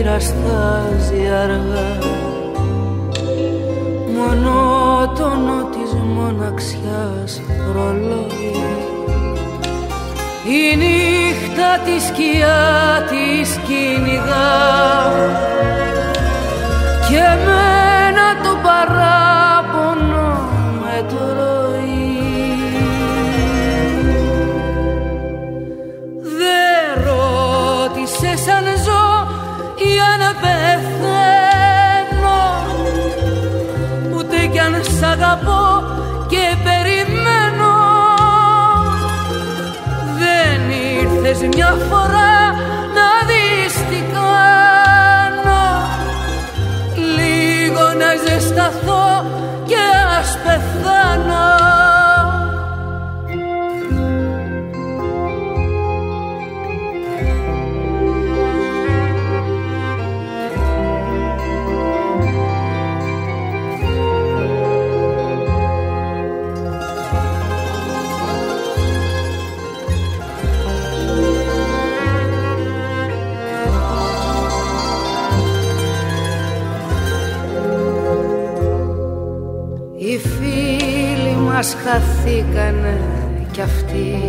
στάζει αργά, μονότονο της μοναξιάς ρολόι. Η νύχτα τη σκιά της κυνηγά και εμένα το παράπονο με τρώει. Δεν ρώτησες αν ζω ή αν πεθαίνω, ούτε κι αν σ' αγαπώ και περιμένω. Δεν ήρθες μια φορά να δεις τι κάνω, λίγο να ζεσταθώ και ας πεθάνω. Οι φίλοι μας χαθήκανε κι αυτοί,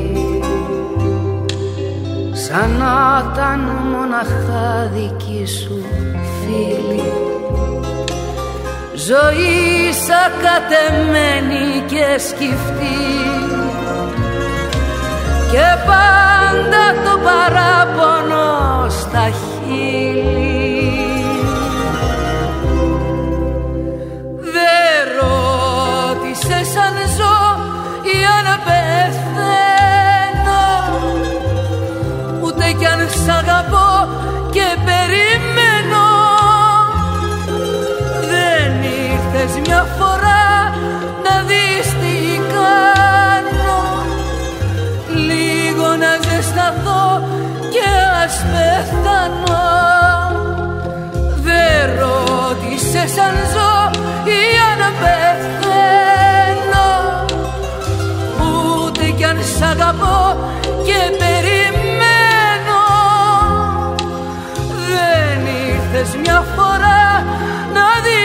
σαν να ήταν μοναχά δικοί σου φίλοι. Ζωή σακατεμένη και σκυφτή και πάντα το παράπονο στα χείλη. Αν ζω ή αν πεθαίνω, ούτε κι αν σ' αγαπώ και περιμένω. Δεν ήρθες μια φορά να δεις τι κάνω, λίγο να ζεσταθώ και ας πεθάνω. Δεν ρώτησες αν ζω ή αν πεθαίνω, κι αν σ' αγαπώ και περιμένω. Δεν ήρθες μια φορά να δεις